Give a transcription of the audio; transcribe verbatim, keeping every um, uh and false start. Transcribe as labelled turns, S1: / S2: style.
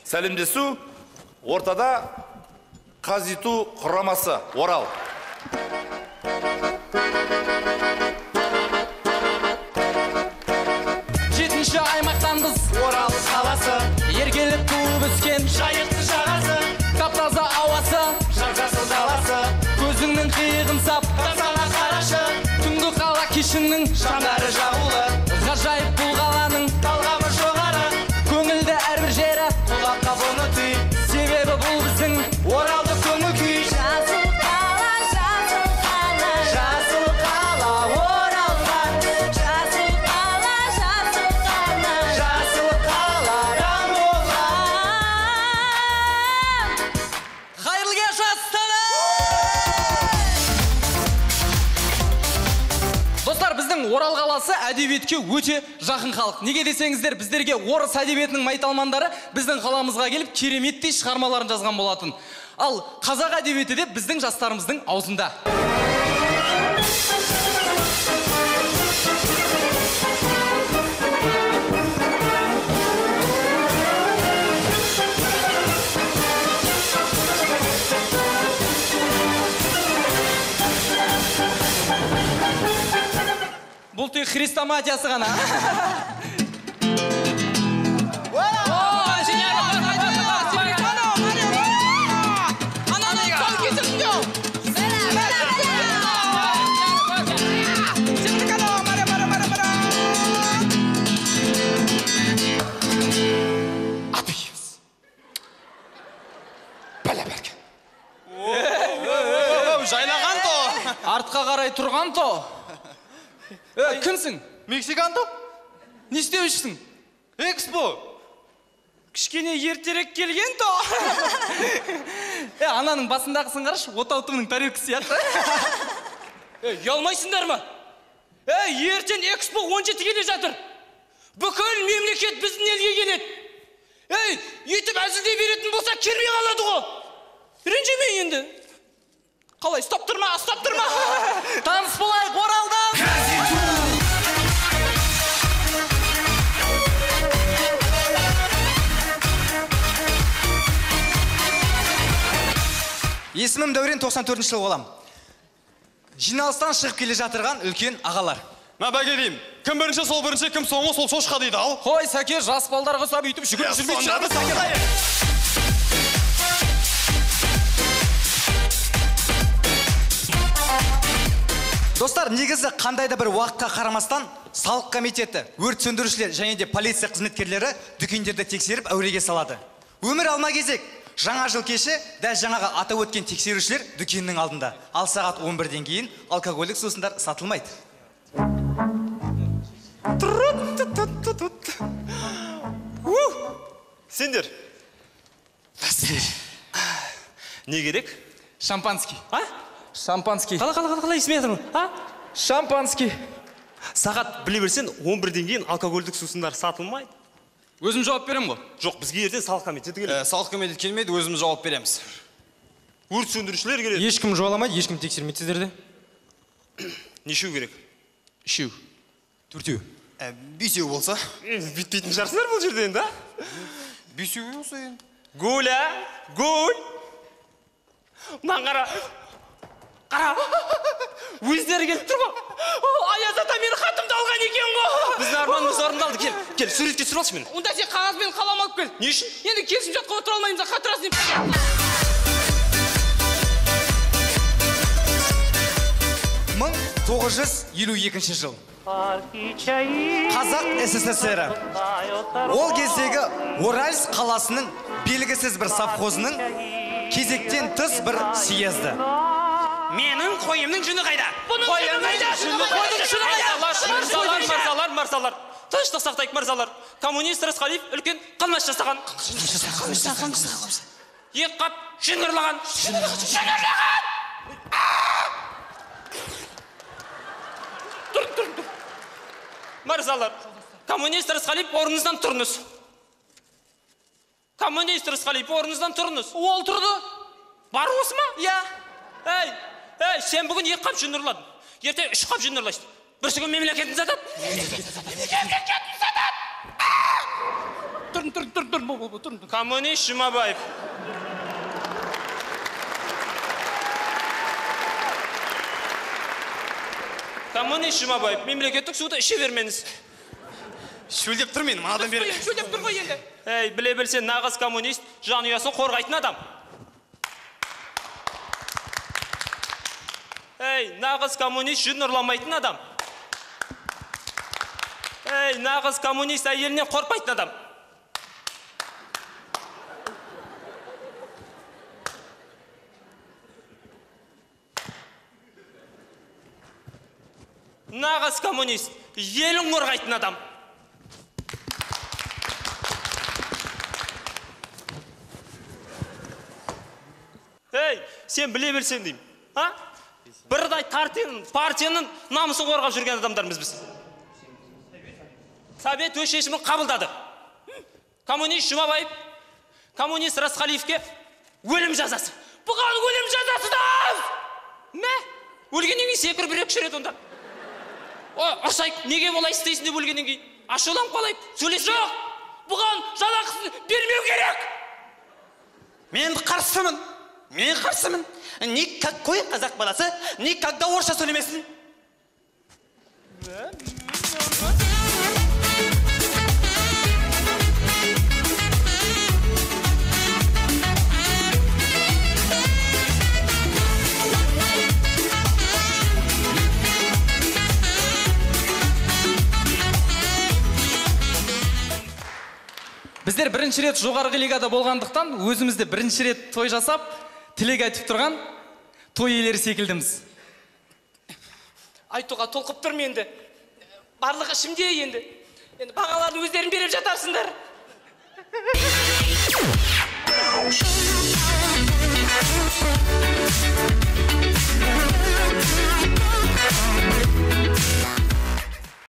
S1: Сәлемдесу, ортада Қазиту құрамасы, Орал.
S2: Жетінші аймақтанбыз,
S3: Орал қаласы,
S2: ергеліп туып өскен
S3: жайықты жағасы,
S2: таптаза ауасы,
S3: жап-жасыл даласы,
S2: көзіңнің қиығын сап,
S3: тазала қарашы,
S2: түнгі қала кешінің
S3: шамдары жабулы,
S2: ғажайып бұл қаланың
S3: талғамы жоғары,
S2: көңілді әрбір жері
S3: құлаққа бұны түй,
S2: себебі бұл біздің
S3: оралды көңіл күй.
S4: Жасыл қала, жасыл қала,
S3: Жасыл қала оралған,
S4: жасыл қала, жасыл қала,
S3: жасыл қаладан болған.
S2: қайырлы кеш астана! Достар, біздің Орал қаласы әдебиетке өте жақын халық. Неге десеңіздер, біздерге орыс әдебиетінің майталмандары біздің қаламызға келіп кереметтей шығармаларын жазған болатын. Ал қазақ әдебиеті де біздің жастарымыздың аузында. Бұл тек хрестоматиясы ғана.
S3: Жайлаған то.
S2: Артқа қарай тұрған то. Э, кімсің?
S3: Мексикан то?
S2: Не істеушісің?
S3: Экспо.
S2: Кішкене ертерек келген то. Э, ананың басындағысын қарашы, отаутымның тарелкасы сияқты.
S5: Ей, ұялмайсыңдар ма? Ей, ертең экспо он жеті келе жатыр. Бүкіл мемлекет біздің елге келеді. Ей, етіп әзілдей беретін болса, кермей қалады ғой. Ренжіме енді. Қалай, стоп тұрма, стоп тұрма.
S2: Таныс болайық Оралдан.
S6: Есімім Дәурен, тоқсан төртінші жыл болам. Жиналыстан шығып келе жатырған үлкен ағалар.
S3: Ма бәге деймін. Кім бірінші, сол бірінші, кім соңғы, сол шошқа дейді ал.
S2: Қой, сәке, жас балдарға сап үйтіп жүгіріп жүрмейді.
S6: Достар, негізі қандай да бір уақытқа қарамастан салық комитеті, өрт сөндірушілер және де полиция қызметкерлері дүкендерді тексеріп әуреге салады. Өмір алма кезек. Жаңа жыл кеші дәл жаңаға атап өткен тексерушілер дүкеннің алдында. Ал сағат он бірден кейін алкогольдік сусындар сатылмайды.
S3: Сендер. Не керек?
S2: Шампанский.
S5: А?
S2: Шампанский.
S5: Қала, қала, қала, қала, есіме жатырмын. А?
S2: Шампанский.
S3: Сағат біле берсен он бірден кейін алкогольдік сусындар сатылмайды.
S2: Өзім жауап берем ғой.
S3: Жоқ, бізге ертең салық комитеті келеді.
S7: Салық комитеті келмейді, өзіміз жауап береміз.
S3: Өрт сөндірушілер келеді.
S7: Ешкім жоаламайды, ешкім тексермейді сіздерді.
S3: Нешеу керек?
S2: Үшеу.
S7: Төртеу.
S1: Бесеу болса.
S3: Бітпейтін жарсыңдар бұл жерден, да?
S1: Бесеу болса енді.
S3: Гуля, гуль. Мынан қара. Қара. Өздері келіп тұр ғой.
S5: Аяз ата мені хатымды алған екен ғой.
S3: Біздің арманымыз орындалды. Кел, кел, суретке түсіріп алшы мені.
S5: Онда сен қағаз бен қалам алып кел.
S3: Не үшін?
S5: Енді келісім жатқа отыра алмаймыз, қатырасын.
S6: мың тоғыз жүз елу екінші жыл. Қазақ СССР. Ол кездегі Оральск қаласының белгісіз бір совхозының кезектен тыс бір съезді.
S5: Менің қойымның жүні қайда? Бұның жүні қайда?
S3: Қойдың жүні қайда? Мырзалар, мырзалар, мырзалар. Тыныштық сақтайық, мырзалар. Коммунист Рысқалиев үлкен қылмыс жасаған. Екі қап шыңғырлаған. Шыңғырлаған! Тұр, тұр, тұр. Мырзалар, коммунист Рысқалиев орныңыздан тұрыңыз. Коммунист Рысқалиев орныңыздан тұрыңыз.
S2: Ол тұрды.
S3: Бар осы ма?
S2: Иә.
S3: Ей, ей, сен бүгін екі қап жүн ұрладың. Ертең үш қап жүн ұрлайсың. Бірсі күн мемлекетін сатады. Мемлекетін сатады.
S2: Тұр,
S5: тұрдым тұрдым тұрдым тұрдым тұрдым тұрдым
S3: Коммунист Жұмабаев. Коммунист Жұмабаев, мемлекеттік суды іше бермеңіз.
S6: Шөлдеп тұр мен, манадан бері.
S5: шөлдеп тұр ғой енді.
S3: Ей, біле білсен, нағыз коммунист жанұясын қорғайтын адам. Ей, нағыз коммунист жүн ұрламайтын адам. Ей, нағыз коммунист әйелінен қорқпайтын адам. Нағыз коммунист елін қорғайтын адам. Ей, сен біле білсең деймін. А? Бірдай партияның намысын қорғап жүрген адамдармыз біз. Совет өз шешімін қабылдады. Коммунист Жұмабаев, коммунист Расқалиевке өлім жазасы.
S5: Бұған өлім жазасы да аз!
S3: Мә? Өлгеннен кейін секір бір екі рет онда. О, ұрсайып, неге болай істейсің деп өлгеннен кейін? Ашуланып қалайып, сөйлесіп.
S5: Жоқ! Бұған жалақысын бермеу керек!
S6: Мен қарсымын. Мен қарсымын. Никакой қазақ баласы никогда орысша сөйлемесін.
S2: Біздер бірінші рет жоғарғы лигада болғандықтан, өзімізде бірінші рет той жасап, тілек айтып тұрған той иелері секілдіміз.
S5: Айтуға толқып тұрмын енді. Барлығы ішімде енді. Енді бағаларын өздерін беріп жатарсыңдар.
S4: Thank you.